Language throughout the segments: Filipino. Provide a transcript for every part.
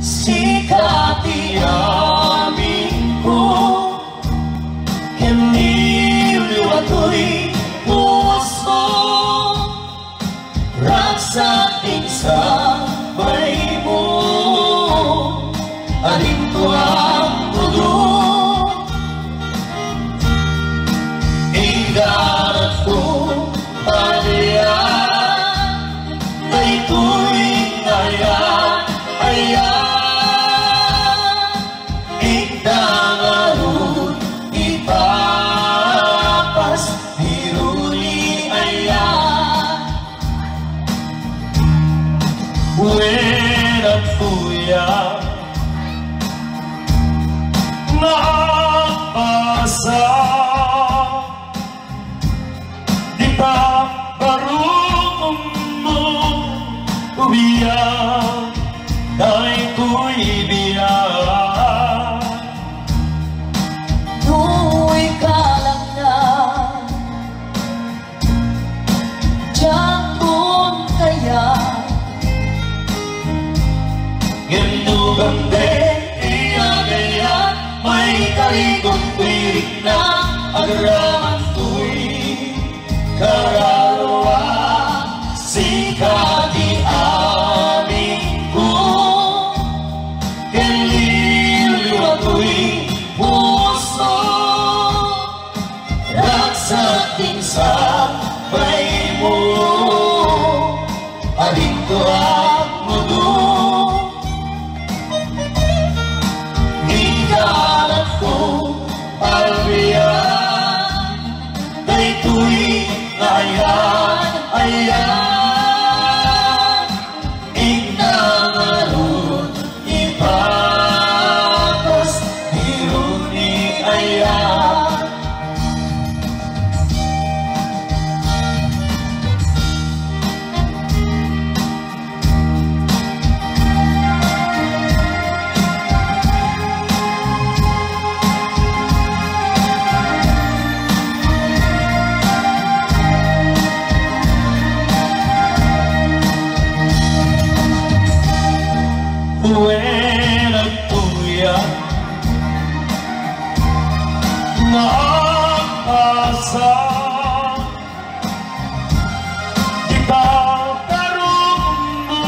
sikati amin ko, kiniliwato'y puso, raksating sabay mo, alin ko ang mundo, idarat ko palayan, ay tuwing ngayon, ikdangarun ipapas hiruli ayan, werang puya nakapasa, di pa barong mo ubiyak, ay ko'y biyak. Tu'y kalang na Diyan kaya Gindugang din iagaya, may karikong pirik na agaraman ko'y kararawa, sikati amin ko, kiniliwato'y puso, raksating sabay mo, alin ko ang mundo, ikalat ko palayan, kay tuwing ngayon ayan, ikdangarun ipapas hiruni ayan. Werang puya nakapasa, di pa barong mo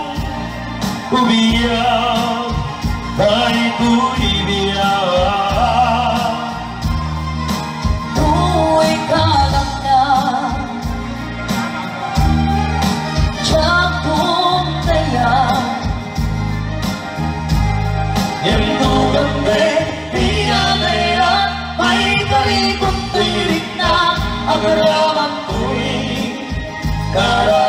ubiyak, ay ko'y biyak. Tu'y kalang na Diyan kaya Gindugang din iagaya, may karikong pirik na agaraman ko'y kararawa.